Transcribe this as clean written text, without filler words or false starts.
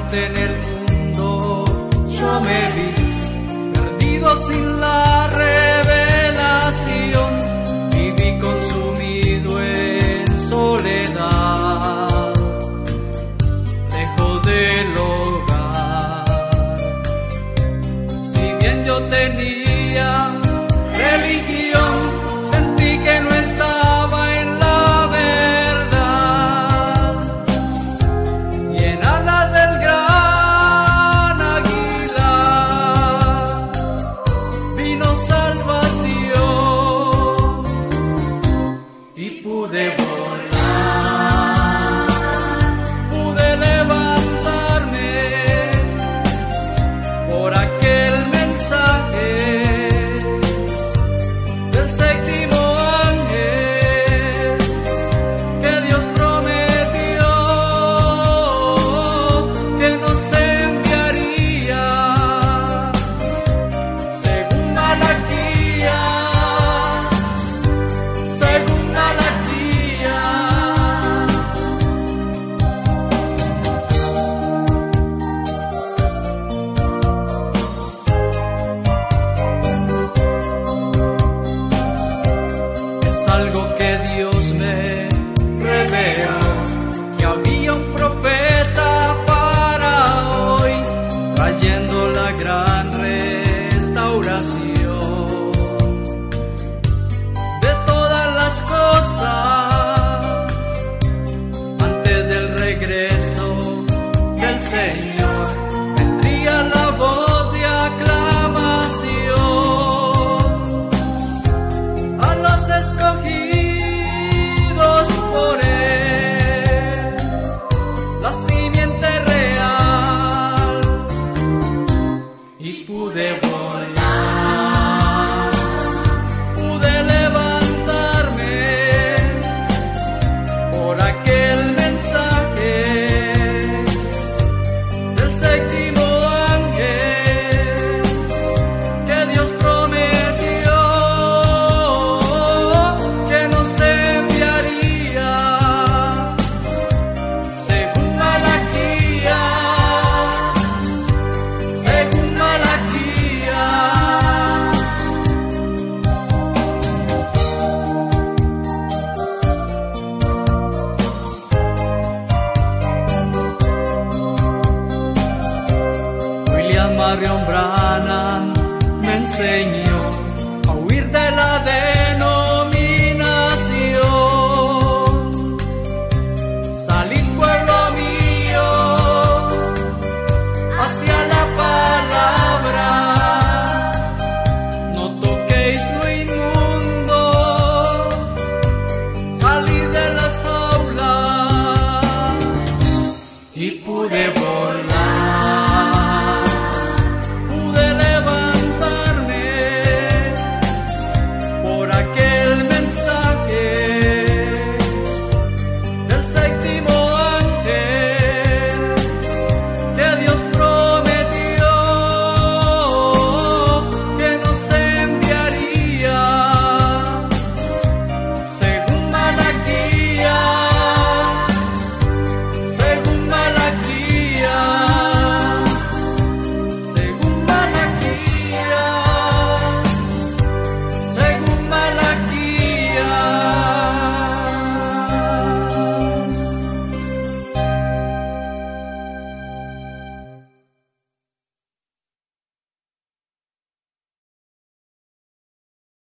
muerte en el mundo, yo me vi perdido sin la revelación, viví consumido en soledad, lejos del hogar. Si bien yo tenía religión, sentí que no estaba en la verdad, y en alas del gran águila vino salvación, y pude volar, pude levantarme por aquel mensaje del séptimo ángel que Dios prometió que nos enviaría, según Malaquías, según Malaquías. Es algo que Dios me reveló, que había un profeta para hoy, trayendo la gran restauración de todas las cosas antes del regreso del Señor. Vendría la voz de aclamación a los escogidos por Él, la simiente real, y pude volar, pude levantarme por aquel mensaje del séptimo ángel que Dios prometió que nos enviaría, según Malaquías, según Malaquías. William Marion Branham me enseñó